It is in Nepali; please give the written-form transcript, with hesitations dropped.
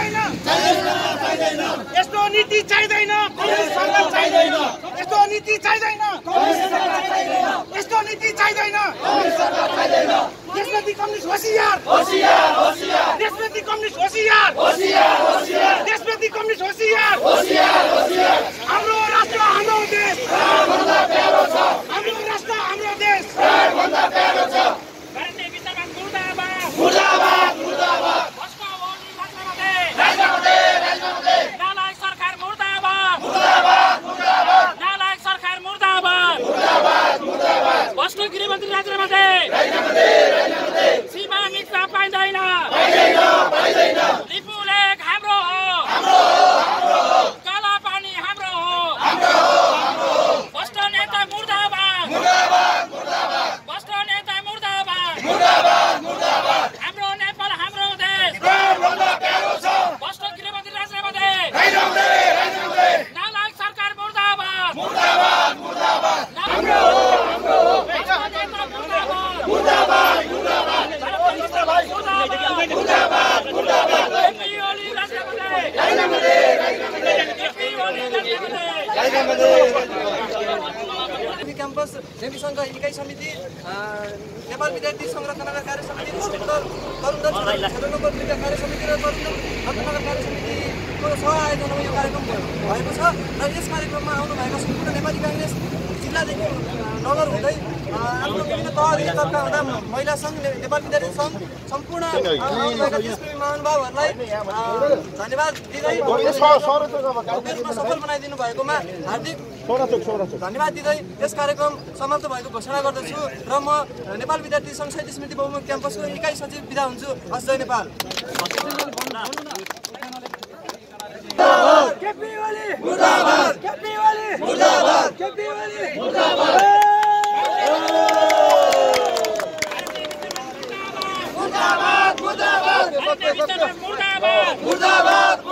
चाहिँदैन यस्तो नीति चाहिँदैन यस्तो नीति चाहिँदैन यस्तो नीति चाहिँदैन देशप्रति कम्युनिस्ट होशियार देशप्रति कम्युनिस्ट होशियार देशप्रति कम्युनिस्ट होशियार हाम्रो राष्ट्र हाम्रो देश हाम्रो राष्ट्र हाम्रो देश भारतीय विद्यामान मुर्दाबाद नालायक सरकार मुर्दाबाद नालायक सरकार मुर्दाबाद भ्रष्ट गृहमन्त्री राजीनामा दे सीमा मित्र पाइँदैन लिपु लेक हाम्रो हो काला पानी हाम्रो हो भ्रष्ट नेता मुर्दाबाद भ्रष्ट नेता मुर्दाबाद हाम्रो नेपाल हाम्रो देश भ्रष्ट गृहमन्त्री राजीनामा दे नालायक सरकार मुर्दाबाद क्याम्पस जेपी संघ इकाइ समिति नेपाल विद्यार्थी संरक्षणका कार्य समिति तरुण दल क्षेत्र नम्बर 2 का कार्य समिति र तरुण दल रत्नगर कार्य समितिको सह-आयोजनामा यो कार्यक्रम भएको छ र यस कार्यक्रममा आउनु भएको सम्पूर्ण नेपाली कांग्रेस जिल्लादेखि नगर हुँदै आफ्नो विभिन्न तहदेखि तर्का हुँदा महिला संघ नेपाल विद्यार्थी संघ सम्पूर्ण आउनुभएका देशप्रेमी महानुभावहरूलाई धन्यवाद दिँदै देशमा सफल बनाइदिनु भएकोमा हार्दिक धन्यवाद दिँदै यस कार्यक्रम समाप्त भएको घोषणा गर्दछु र म नेपाल विद्यार्थी संघ साहित्य समिति बहुमुखी क्याम्पसको इकाइ सचिव बिदा हुन्छु। हस् जय नेपाल। मुर्दाबाद